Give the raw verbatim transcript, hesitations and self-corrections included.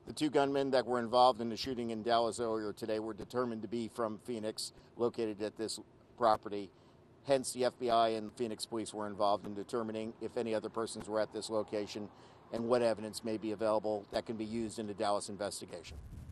The two gunmen that were involved in the shooting in Dallas earlier today were determined to be from Phoenix, located at this property. Hence, the F B I and Phoenix police were involved in determining if any other persons were at this location and what evidence may be available that can be used in the Dallas investigation.